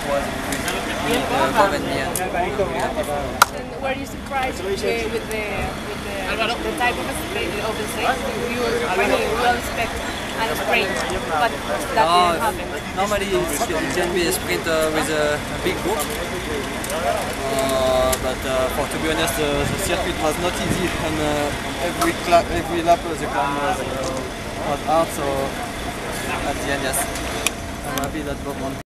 was with Bob and me. And were you surprised with the type of stage? You will expect a sprint, but that didn't happen. Normally it can be a sprint with a big group, but to be honest, the circuit was not easy, and every lap the climb was hard, so at the end, yes, I'm happy that Bob won.